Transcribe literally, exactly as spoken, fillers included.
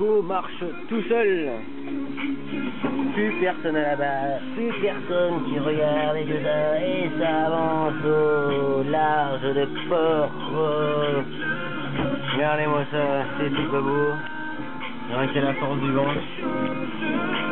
Clico marche tout seul. Plus personne à la barre, plus personne qui regarde les deux uns et ça avance au large de Port Cros. Regardez-moi ça, c'est tout pas beau. Rien qu'à la force du vent.